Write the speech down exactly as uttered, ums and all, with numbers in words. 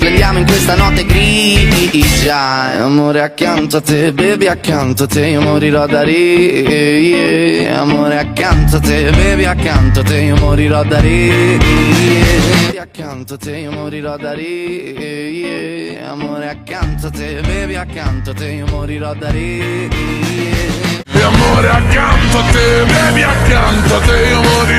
splendiamo in questa notte grigia. Amore accanto a te, baby accanto a te, io morirò da ridere. Amore accanto a te, baby accanto a te, io morirò da ridere. Accanto a te, io morirò da ridere. Amore accanto a te, baby accanto a te, io morirò da ridere. E amore accanto a te, baby accanto a te, io morirò